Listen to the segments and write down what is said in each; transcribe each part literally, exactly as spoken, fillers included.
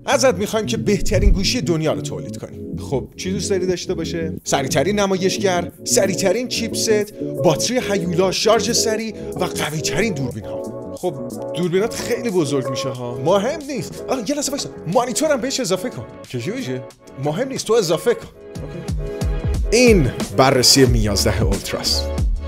ازت میخوایم که بهترین گوشی دنیا رو تولید کنی. خب چی دوست داری داشته باشه؟ سریعترین نمایشگر، سریعترین چیپست، باتری هیولا، شارژ سریع و قوی‌ترین دوربین ها. خب دوربینات خیلی بزرگ میشه ها. مهم نیست. آره یه لحظه وایسا. مانیتورم بهش اضافه کن. چی میشه؟ مهم نیست، تو اضافه کن. اوکی. این بررسی می یازده اولتراست.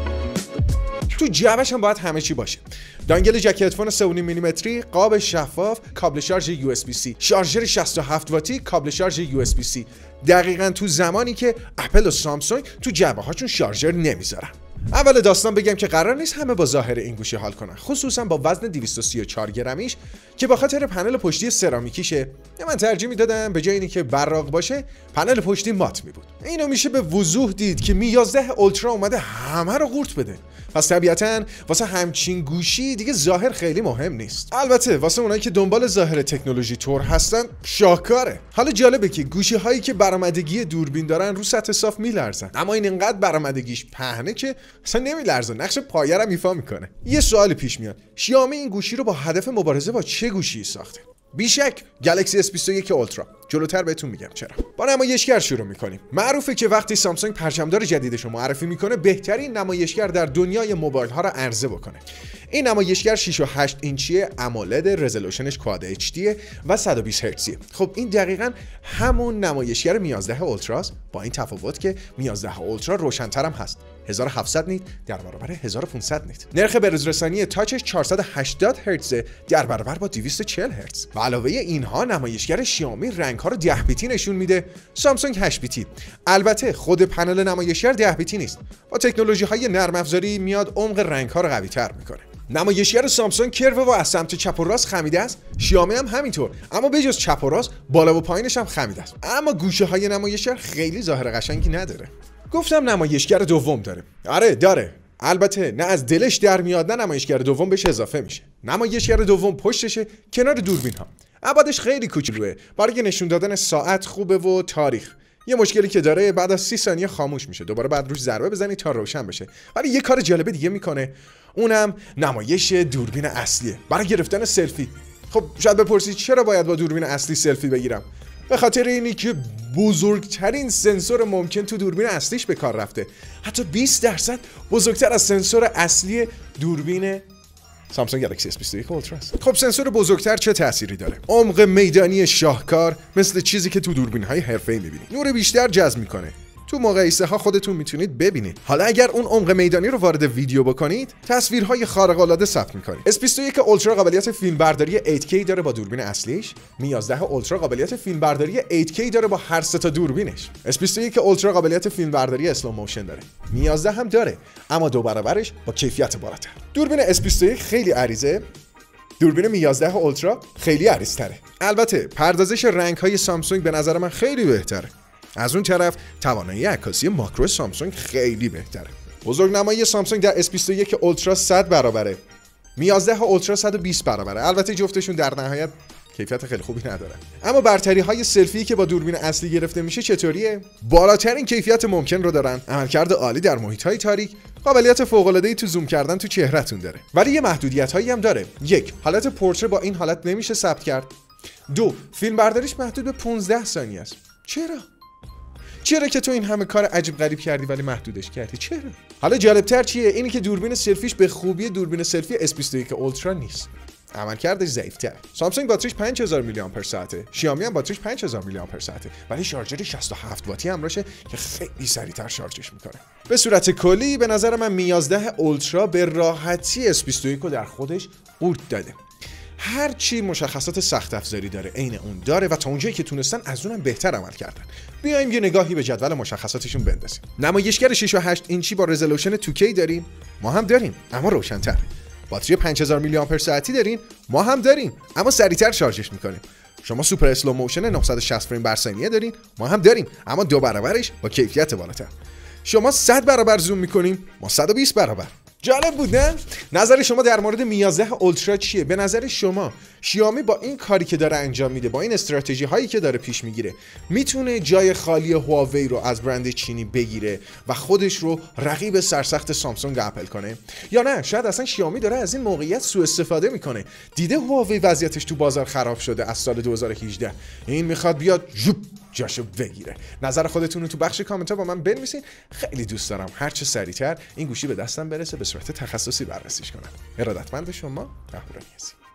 تو جعبش هم باید همه چی باشه. دانگل جک هدفون سه و نیم میلیمتری، قاب شفاف، کابل شارژ یو اس بی سی، شارژر شصت و هفت واتی، کابل شارژ یو اس بی سی. دقیقاً تو زمانی که اپل و سامسونگ تو جعبه هاشون شارژر نمیذارن. اول داستان بگم که قرار نیست همه با ظاهر این گوشی حال کنن، خصوصا با وزن دویست و سی و چهار گرمیش که با خاطر پنل پشتی سرامیکیشه. من ترجیح میدادم به جای اینی که براق باشه پنل پشتی مات می بود. اینو میشه به وضوح دید که می یازده اولترا اومده همه رو قورت بده. پس طبیعتاً واسه همچین گوشی دیگه ظاهر خیلی مهم نیست. البته واسه اونایی که دنبال ظاهر تکنولوژی تور هستن شاهکاره. حالا جالبه که گوشی هایی که برآمدگی دوربین دارن رو سطح صاف میلرزن، اما این اینقدر برآمدگیش پهنه که اصلا نمیلرزه، نقش پایه رو ایفا میکنه. یه سوالی پیش میاد، شیائومی این گوشی رو با هدف مبارزه با چه گوشی ساخته؟ بیشک گلکسی اس بیست و یک اولترا. جلوتر بهتون میگم چرا. با نمایشگر شروع میکنیم. معروفه که وقتی سامسونگ پرچمدار جدیدش رو معرفی میکنه بهترین نمایشگر در دنیای موبایل ها رو عرضه بکنه. این نمایشگر شش و هشت اینچی امولد، رزولوشنش کواد اچ دی و صد و بیست هرتزیه. خب این دقیقاً همون نمایشگر می یازده اولتراست، با این تفاوت که می یازده اولترا روشن‌تر هم هست. هزار و هفتصد نیت در برابر هزار و پانصد نیت. نرخ بروزرسانی تاچش چهارصد و هشتاد هرتز در برابر با دویست و چهل هرتز. و علاوه اینها نمایشگر شیائومی رنگ‌ها رو ده بیتی نشون میده، سامسونگ هشت بیتی. البته خود پنل نمایشگر ده بیتی نیست. با تکنولوژی‌های نرم افزاری میاد عمق رنگ‌ها رو قوی‌تر میکنه. نمایشگر سامسونگ کرو و از سمت چپ و راست خمیده است، شیائومی هم همینطور، اما بجز چپ و راست بالا و پایینش هم خمیده است. اما گوشه‌های نمایشگر خیلی ظاهر قشنگی نداره. گفتم نمایشگر دوم داره. آره داره. البته نه از دلش در میاد، نه نمایشگر دوم بهش اضافه میشه. نمایشگر دوم پشتشه کنار دوربین ها. ابعادش خیلی کوچولوئه. برای نشون دادن ساعت خوبه و تاریخ. یه مشکلی که داره بعد از سی ثانیه خاموش میشه. دوباره بعد روش ضربه بزنی تا روشن بشه. ولی یه کار جالب دیگه میکنه. اونم نمایش دوربین اصلیه برای گرفتن سلفی. خب شاید بپرسید چرا باید با دوربین اصلی سلفی بگیرم؟ به خاطر اینی که بزرگترین سنسور ممکن تو دوربین اصلیش به کار رفته. حتی بیست درصد بزرگتر از سنسور اصلی دوربین سامسونگ گلکسی اس بیست و یک اولترا است. خب سنسور بزرگتر چه تأثیری داره؟ عمق میدانی شاهکار، مثل چیزی که تو دوربین‌های حرفه‌ای می‌بینید. نور بیشتر جذب می‌کنه. تو مقایسه ها خودتون میتونید ببینید. حالا اگر اون عمق میدانی رو وارد ویدیو بکنید، تصویرهای خارق العاده ثبت می‌کنید. اس بیست و یک اولترا قابلیت فیلمبرداری هشت کی داره با دوربین اصلیش. می یازده اولترا قابلیت فیلمبرداری هشت کی داره با هر سه تا دوربینش. اس بیست و یک اولترا قابلیت فیلمبرداری اسلو موشن داره. می یازده هم داره، اما دو برابرش با کیفیت بالاتر. دوربین اس بیست و یک خیلی عریضه. دوربین می یازده اولترا خیلی عریض‌تره. البته پردازش رنگ‌های سامسونگ به نظر من خیلی بهتره. از اون طرف توانایی عکاسی ماکرو سامسونگ خیلی بهتره. بزرگنمایی سامسونگ در اس بیست و یک اولترا صد برابره. می یازده اولترا صد و بیست برابره. البته جفتشون در نهایت کیفیت خیلی خوبی ندارن. اما برتری های سلفی که با دوربین اصلی گرفته میشه چطوریه؟ بالاترین کیفیت ممکن رو دارن. عملکرد عالی در محیط های تاریک، قابلیت فوق العاده ای تو زوم کردن تو چهرهتون داره. ولی یه محدودیت هایی هم داره. یک، حالت پورتره با این حالت نمیشه ثبت کرد. دو، فیلم برداریش محدود به پانزده ثانیه است. چرا؟ چرا که تو این همه کار عجیب غریب کردی ولی محدودش کردی؟ چرا؟ حالا جالبتر چیه؟ اینی که دوربین سلفیش به خوبی دوربین سلفی اس بیست و یک اولترا نیست. عملکردش ضعیف‌تره. سامسونگ باتریش پنج هزار میلی آمپر ساعته. شیائومی هم باتریش پنج هزار میلی آمپر ساعته. ولی شارژر شصت و هفت واتی همراهشه که خیلی سریعتر شارژش میکنه. به صورت کلی به نظر من می یازده اولترا به راحتی اس بیست و یک رو در خودش قورت داده. هر چی مشخصات سخت افزاری داره عین اون داره و تا اونجایی که تونستن از اونم بهتر عمل کردن. بیایم یه نگاهی به جدول مشخصاتشون بندازیم. نمایشگر شش و هشت اینچی با رزولوشن دو کی داریم، ما هم داریم اما روشن‌تر. باتری پنج هزار میلی آمپر ساعتی دارین، ما هم داریم اما سریعتر شارژش میکنیم. شما سوپر اسلو موشن نهصد و شصت فریم بر ثانیه دارین، ما هم داریم اما دو برابرش با کیفیت بالاتر. شما صد برابر زوم میکنیم، ما صد و بیست برابر. جالب بود نه؟ نظر شما در مورد می یازده اولترا چیه؟ به نظر شما شیائومی با این کاری که داره انجام میده، با این استراتژی هایی که داره پیش میگیره، میتونه جای خالی هواوی رو از برند چینی بگیره و خودش رو رقیب سرسخت سامسونگ اپل کنه؟ یا نه شاید اصلا شیائومی داره از این موقعیت سوء استفاده میکنه، دیده هواوی وضعیتش تو بازار خراب شده از سال دو هزار و هجده، این میخواد بیاد ژوپ جاشو بگیره. نظر خودتون رو تو بخش کامنت ها با من بنویسین. خیلی دوست دارم هر چه سریعتر این گوشی به دستم برسه به صورت تخصصی بررسیش کنم. ارادتمند شما، اهورا نیازی.